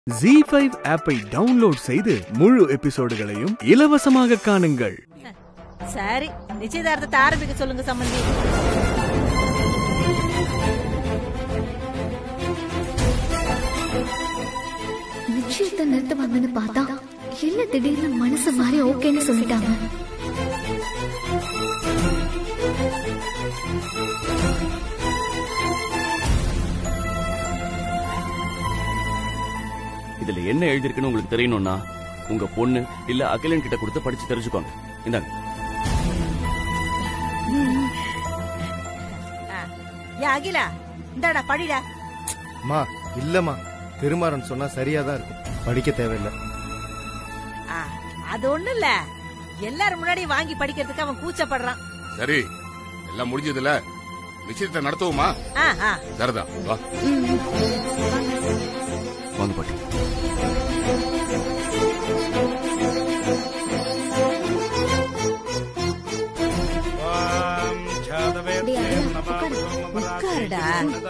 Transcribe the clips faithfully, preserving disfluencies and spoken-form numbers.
ஜீ five ஆப்பை download செய்து முழு எபிசோடுகளையும் இலவசமாக காணுங்கள். சரி, நிச்சயதார்த்தத்தை ஆரம்பிக்க சொல்லுங்க சம்பந்தி. நிச்சயத்தை நிறுத்துவாங்கன்னு பார்த்தா என்ன திடீர்னு மனசு மாதிரி ஓகேன்னு சொல்லிட்டாங்க. இதுல என்ன எழுதிருக்குன்னு உங்களுக்கு தெரியணும்னா உங்க பொண்ணு இல்ல அகிலன் கிட்ட கொடுத்து படிச்சு தெரிஞ்சுக்கோங்க. இந்தாங்க. அகிலா, இந்தாடா படிடா. மா இல்லம்மா, திருமாறன் சொன்னா சரியாதான் இருக்கும், படிக்க தேவையில்லை. அது ஒண்ணு இல்ல, எல்லாரும் முன்னாடி வாங்கி படிக்கிறதுக்கு அவன் கூச்சப்படுறான். சரி, எல்லாம் முடிஞ்சதுல நிச்சயத்தை நடத்துவோமா? சரிதான், வா. வாங்க பாட்டி. உட்காருடா.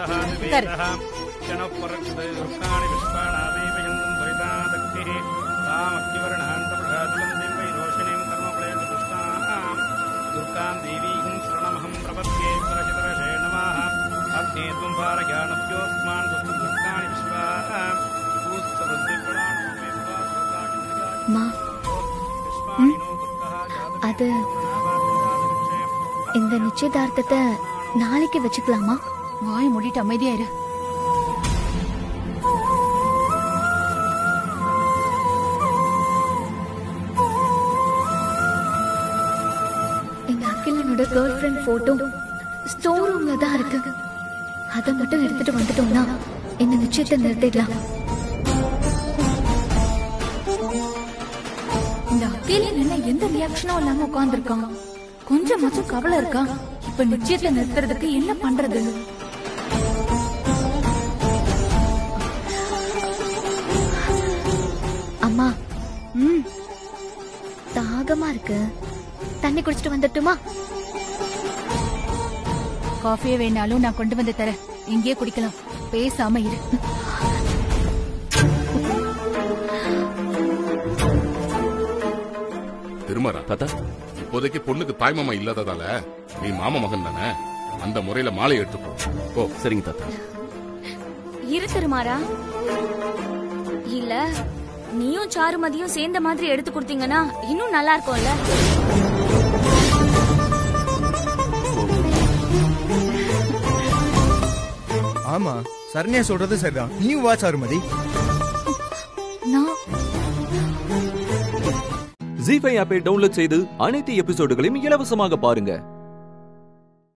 அது இந்த நிச்சயதார்த்தத்தை நாளைக்கு வச்சுக்கலாமா? வாய மூடிட்டு அமைதியா இரு. எங்க அகிலனோட கேர்ள் ஃபிரெண்ட் போட்டோ ஸ்டோர் ரூம்ல தான் இருக்கு. அதை மட்டும் எடுத்துட்டு வந்துட்டோம்னா இந்த நிச்சயத்தை நிறுத்திடலாம். இந்த அகிலன் என்ன எந்த ரியாக்ஷனும் இல்லாம உட்கார்ந்துருக்கான். கொஞ்சமாச்சும் கவலை இருக்கா? இப்ப நிச்சயத்தை நிறுத்துறதுக்கு என்ன பண்றது? அம்மா, ம் தாகமா இருக்கு, தண்ணி குடிச்சிட்டு வந்துட்டுமா? காஃபியே வேணாலும் நான் கொண்டு வந்து தரேன், இங்கே குடிக்கலாம், பேசாம இரு. திருமாறா தாத்தா, இப்போதைக்கு பொண்ணுக்கு தாய் மாமா இல்லாததால நீ மாமா மகன் தானே, அந்த முறையில மாலை எடுத்துக்கோ. ஓ சரிங்க தாத்தா. இரு திருமாறா, இல்ல நீயும் சாருமதியும் சேர்ந்த மாதிரி எடுத்து கொடுத்தீங்கன்னா இன்னும் நல்லா இருக்கும்ல. ஆமா, சரண்யா சொல்றது சரிதான். நீ வா சாருமதி. ஜீ ஃபைவ் ஆப்பை டவுன்லோட் செய்து அனைத்து எபிசோடுகளையும் இலவசமாக பாருங்க.